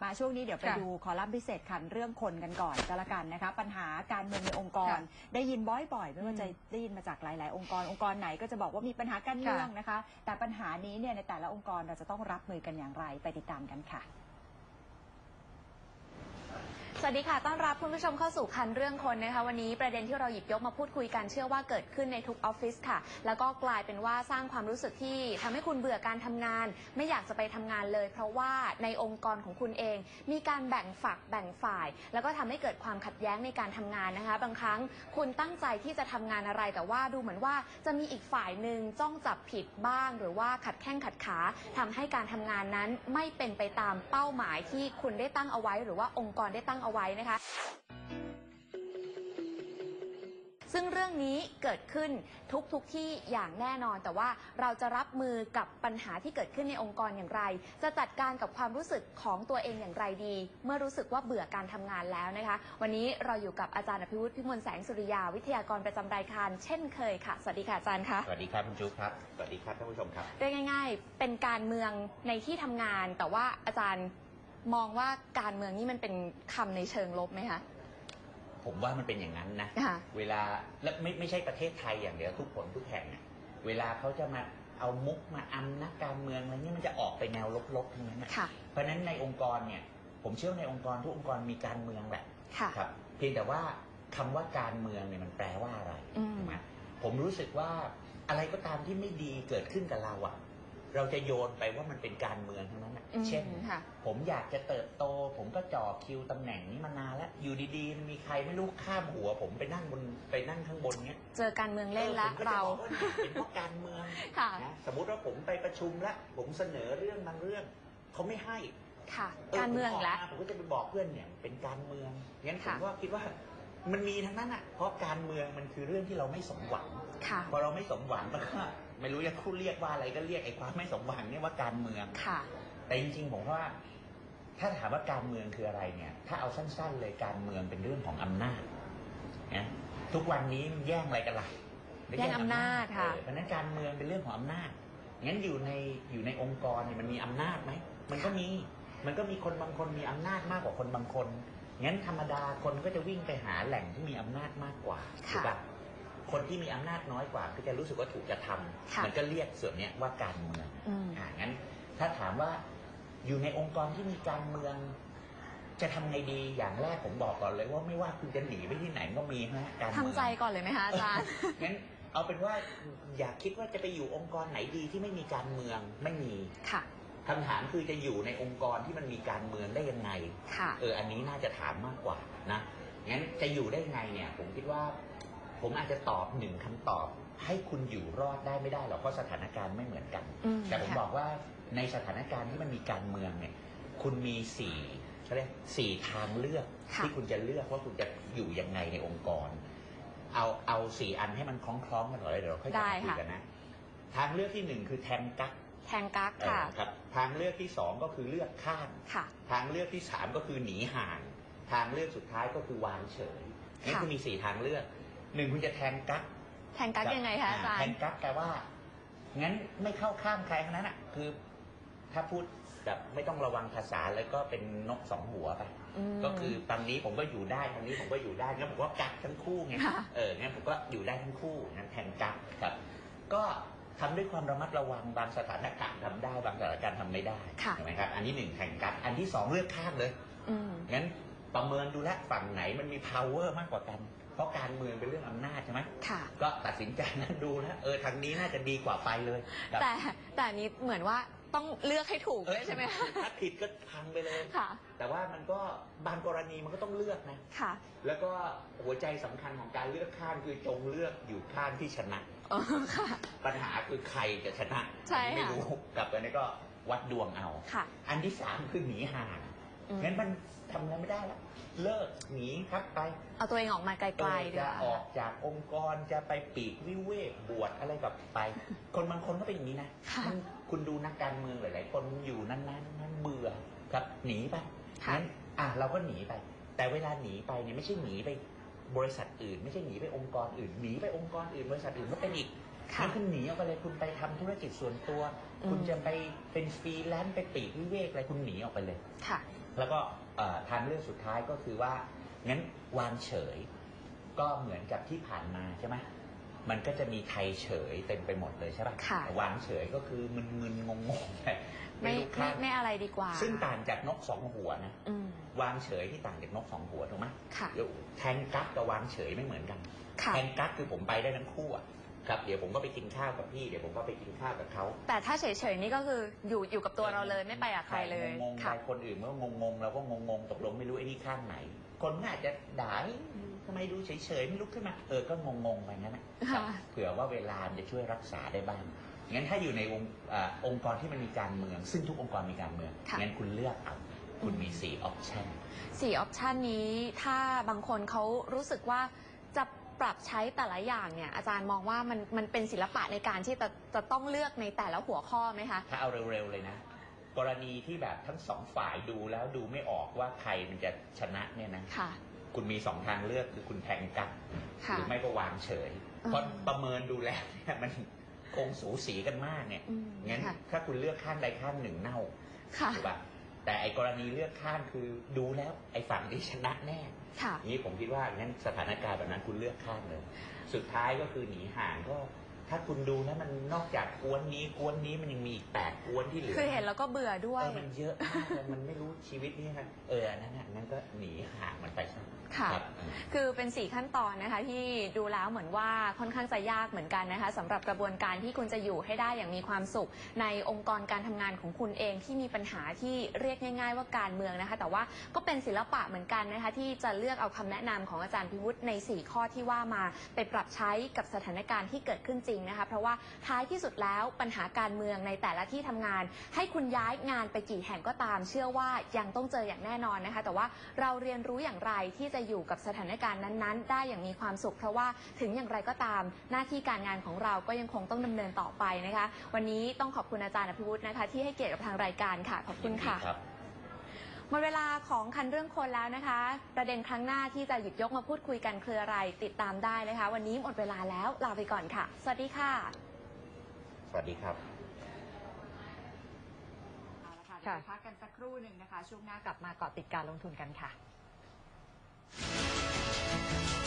มาช่วงนี้เดี๋ยวไปดูคอลัมน์พิเศษคันเรื่องคนกันก่อนก็แล้วกันนะคะปัญหาการเมืองในองค์กรได้ยินบ่อยๆไม่ว่าจะได้ยินมาจากหลายๆองค์กรไหนก็จะบอกว่ามีปัญหาการเมืองนะคะแต่ปัญหานี้เนี่ยในแต่ละองค์กรเราจะต้องรับมือกันอย่างไรไปติดตามกันค่ะสวัสดีค่ะต้อนรับคุณผู้ชมเข้าสู่คันเรื่องคนนะคะวันนี้ประเด็นที่เราหยิบยกมาพูดคุยกันเชื่อว่าเกิดขึ้นในทุกออฟฟิศค่ะแล้วก็กลายเป็นว่าสร้างความรู้สึกที่ทำให้คุณเบื่อการทำงานไม่อยากจะไปทำงานเลยเพราะว่าในองค์กรของคุณเองมีการแบ่งฝักแบ่งฝ่ายแล้วก็ทำให้เกิดความขัดแย้งในการทำงานนะคะบางครั้งคุณตั้งใจที่จะทำงานอะไรแต่ว่าดูเหมือนว่าจะมีอีกฝ่ายหนึ่งจ้องจับผิดบ้างหรือว่าขัดแข้งขัดขาทำให้การทำงานนั้นไม่เป็นไปตามเป้าหมายที่คุณได้ตั้งเอาไว้หรือว่าองค์กรได้ตั้งเอาไว้นะคะซึ่งเรื่องนี้เกิดขึ้นทุกที่อย่างแน่นอนแต่ว่าเราจะรับมือกับปัญหาที่เกิดขึ้นในองค์กรอย่างไรจะจัดการกับความรู้สึกของตัวเองอย่างไรดีเมื่อรู้สึกว่าเบื่อการทำงานแล้วนะคะวันนี้เราอยู่กับอาจารย์อภิวุฒิ พิมลแสงสุริยาวิทยากรประจำรายการเช่นเคยค่ะสวัสดีค่ะอาจารย์คะสวัสดีครับคุณจุ๊บครับสวัสดีครับท่านผู้ชมครับเรียกง่ายๆเป็นการเมืองในที่ทำงานแต่ว่าอาจารย์มองว่าการเมืองนี่มันเป็นคำในเชิงลบไหมคะผมว่ามันเป็นอย่างนั้นนะเวลาและไม่ใช่ประเทศไทยอย่างเดียวทุกผลทุกแห่งเวลาเขาจะมาเอามุกมาอำนักการเมืองอะไรนี่มันจะออกไปแนวลบๆทั้งนั้นนะเพราะฉะนั้นในองค์กรเนี่ยผมเชื่อในองค์กรทุกองค์กรมีการเมืองแหละครับเพียงแต่ว่าคำว่าการเมืองเนี่ยมันแปลว่าอะไรถูกไหมผมรู้สึกว่าอะไรก็ตามที่ไม่ดีเกิดขึ้นกับเราเราจะโยนไปว่ามันเป็นการเมืองทั้งนั้นเช่นผมอยากจะเติบโตผมก็จ่อคิวตำแหน่งนี้มานานแล้วอยู่ดีๆมีใครไม่รู้ข้ามหัวผมไปนั่งข้างบนเนี้ยเจอการเมืองเล่นแล้วเราเป็นเพราะการเมืองนะสมมุติว่าผมไปประชุมแล้วผมเสนอเรื่องบางเรื่องเขาไม่ให้ค่ะการเมืองแล้วผมก็จะไปบอกเพื่อนเนี่ยเป็นการเมืองงั้นผมก็คิดว่ามันมีทั้งนั้นเพราะการเมืองมันคือเรื่องที่เราไม่สมหวังพอเราไม่สมหวังมันก็ไม่รู้จะคู่เรียกว่าอะไรก็เรียกไอ้ความไม่สมหวังเนี่ยว่าการเมืองแต่จริงๆผมว่าถ้าถามว่าการเมืองคืออะไรเนี่ยถ้าเอาสั้นๆเลยการเมืองเป็นเรื่องของอำนาจนะทุกวันนี้แย่งอะไรกันล่ะแย่งอำนาจค่ะเพราะนั้นการเมืองเป็นเรื่องของอำนาจงั้นอยู่ในองค์กรเนี่ยมันมีอำนาจไหมมันก็มีคนบางคนมีอำนาจมากกว่าคนบางคนงั้นธรรมดาคนก็จะวิ่งไปหาแหล่งที่มีอำนาจมากกว่าถูกป่ะคนที่มีอำนาจน้อยกว่าก็จะรู้สึกว่าถูกกระทำมันก็เรียกส่วนนี้ว่าการเมืองงั้นถ้าถามว่าอยู่ในองค์กรที่มีการเมืองจะทำไงดีอย่างแรกผมบอกก่อนเลยว่าไม่ว่าคุณจะหนีไปที่ไหนก็มีนะการเมืองทำใจก่อนเลยไหมคะอาจารย์งั้นเอาเป็นว่าอย่าคิดว่าจะไปอยู่องค์กรไหนดีที่ไม่มีการเมืองไม่มีคำถามคือจะอยู่ในองค์กรที่มันมีการเมืองได้ยังไงอันนี้น่าจะถามมากกว่านะงั้นจะอยู่ได้ไงเนี่ยผมคิดว่าผมอาจจะตอบหนึ่งคำตอบให้คุณอยู่รอดได้ไม่ได้หรอกเพราะสถานการณ์ไม่เหมือนกันแต่ผมบอกว่าในสถานการณ์ที่มันมีการเมืองเนี่ยคุณมี4ทางเลือกที่คุณจะเลือกว่าคุณจะอยู่ยังไงในองค์กรเอา4อันให้มันคล้องๆกันหน่อยเดี๋ยวเราค่อยคุยกันนะทางเลือกที่1คือแทงกั๊กค่ะครับทางเลือกที่2ก็คือเลือกข้ามทางเลือกที่3ก็คือหนีห่างทางเลือกสุดท้ายก็คือวางเฉยนี่คือมี4ทางเลือก1คุณจะแทงกั๊กยังไงคะอาจารย์แทงกั๊กแปลว่างั้นไม่เข้าข้ามใครทั้งนั้นคือถ้าพูดแบบไม่ต้องระวังภาษาแล้วก็เป็นนก2หัวไปก็คือตอนนี้ผมก็อยู่ได้ตอนนี้ผมก็อยู่ได้งั้นผมก็กั๊กทั้งคู่ไงงั้นผมก็อยู่ได้ทั้งคู่งั้นแทงกั๊กครับก็ทำด้วยความระมัดระวังบางสถานการณ์ทำได้บางสถานการณ์ทำไม่ได้ใช่ไหมครับอันนี้1แทงกั๊กอันที่2เลือกข้ามเลยงั้นประเมินดูแลฝั่งไหนมันมี power มากกว่ากันเพราะการเมืองเป็นเรื่องอำนาจใช่ไหมก็ตัดสินใจนั้นดูนะทางนี้น่าจะดีกว่าไปเลยแต่นี้เหมือนว่าต้องเลือกให้ถูกใช่ไหมถ้าผิดก็พังไปเลยแต่ว่ามันก็บางกรณีมันก็ต้องเลือกนะแล้วก็หัวใจสำคัญของการเลือกข้างคือจงเลือกอยู่ข้างที่ชนะปัญหาคือใครจะชนะไม่รู้กลับไปนี่ก็วัดดวงเอาอันที่3คือหนีห่างงั้นมันทำอะไรไม่ได้แล้วเลิกหนีพักไปเอาตัวเองออกมาไกลๆจะออกจากองค์กรจะไปปีกวิเวกบวชอะไรกับไปคนบางคนก็เป็นอย่างนี้นะคุณดูนักการเมืองหลายๆคนอยู่นั้นเบื่อครับหนีไปงั้นเราก็หนีไปแต่เวลาหนีไปเนี่ยไม่ใช่หนีไปบริษัทอื่นไม่ใช่หนีไปองค์กรอื่นหนีไปองค์กรอื่นบริษัทอื่นก็เป็นอีกงั้นคุณหนีออกไปเลยคุณไปทำธุรกิจส่วนตัวคุณจะไปเป็นฟรีแลนซ์ไปปีกวิเวกอะไรคุณหนีออกไปเลยแล้วก็ทางเลือกสุดท้ายก็คือว่างั้นวางเฉยก็เหมือนกับที่ผ่านมาใช่ไหมมันก็จะมีไทยเฉยเต็มไปหมดเลยใช่ป่ะวางเฉยก็คือมึนๆงงๆไม่อะไรดีกว่าซึ่งต่างจากนกสองหัวนะวางเฉยที่ต่างจากนกสองหัวถูกไหมแทงกั๊กกับวางเฉยไม่เหมือนกันแทงกั๊กคือผมไปได้ทั้งคู่ครับเดี๋ยวผมก็ไปกินข้าวกับพี่เดี๋ยวผมก็ไปกินข้าวกับเขาแต่ถ้าเฉยๆนี่ก็คืออยู่กับตัวเราเลยไม่ไปกับใครเลยงงไปคนอื่นเมื่องงเราก็งงตกลงไม่รู้ไอ้นี่ข้างไหนคนอาจจะด่าทำไมดูเฉยๆไม่ลุกขึ้นมาก็งงไปงั้นนะเผื่อว่าเวลาจะช่วยรักษาได้บ้างงั้นถ้าอยู่ในองค์กรที่มันมีการเมืองซึ่งทุกองค์กรมีการเมืองงั้นคุณเลือกเอาคุณมี4 option 4 option นี้ถ้าบางคนเขารู้สึกว่าจะปรับใช้แต่ละอย่างเนี่ยอาจารย์มองว่ามันเป็นศิลปะในการที่จะต้องเลือกในแต่ละหัวข้อไหมคะถ้าเอาเร็วๆเลยนะกรณีที่แบบทั้ง2 ฝ่ายดูแล้วดูไม่ออกว่าใครมันจะชนะเนี่ยนะคุณมี2 ทางเลือกคือคุณแทงกั๊กหรือไม่ก็วางเฉยเพราะประเมินดูแล้วเนี่ยมันคงสูสีกันมากเนี่ยงั้นถ้าคุณเลือกข้างใดข้างหนึ่งเน่าถูกป่ะแต่ไอ้กรณีเลือกข้างคือดูแล้วไอ้ฝั่งที่ชนะแน่นี่ผมคิดว่างั้นสถานการณ์แบบนั้นคุณเลือกข้างเลยสุดท้ายก็คือหนีห่างก็ถ้าคุณดูนะมันนอกจากกวนนี้มันยังมีอีก8 กวนที่เหลือคือเห็นแล้วก็เบื่อด้วยมันเยอะมากเลยมันไม่รู้ชีวิตนี้นะนั่นก็หนีห่างมันไปซะค่ะคือเป็น4 ขั้นตอนนะคะที่ดูแล้วเหมือนว่าค่อนข้างจะยากเหมือนกันนะคะสำหรับกระบวนการที่คุณจะอยู่ให้ได้อย่างมีความสุขในองค์กรการทำงานของคุณเองที่มีปัญหาที่เรียกง่ายๆว่าการเมืองนะคะแต่ว่าก็เป็นศิลปะเหมือนกันนะคะที่จะเลือกเอาคำแนะนำของอาจารย์พิวุฒิใน4 ข้อที่ว่ามาไปปรับใช้กับสถานการณ์ที่เกิดขึ้นจริงนะคะเพราะว่าท้ายที่สุดแล้วปัญหาการเมืองในแต่ละที่ทำงานให้คุณย้ายงานไปกี่แห่งก็ตามเชื่อว่ายังต้องเจออย่างแน่นอนนะคะแต่ว่าเราเรียนรู้อย่างไรที่จะอยู่กับสถานการณ์นั้นๆได้อย่างมีความสุขเพราะว่าถึงอย่างไรก็ตามหน้าที่การงานของเราก็ยังคงต้องดำเนินต่อไปนะคะวันนี้ต้องขอบคุณอาจารย์อภิวุฒินะคะที่ให้เกียรติกับทางรายการค่ะขอบคุณค่ะหมดเวลาของคันเรื่องคนแล้วนะคะประเด็นครั้งหน้าที่จะหยิบยกมาพูดคุยกันคืออะไรติดตามได้นะคะวันนี้หมดเวลาแล้วลาไปก่อนค่ะสวัสดีค่ะสวัสดีครับเอาละค่ะพักกันสักครู่หนึ่งนะคะช่วงหน้ากลับมาเกาะติดการลงทุนกันค่ะ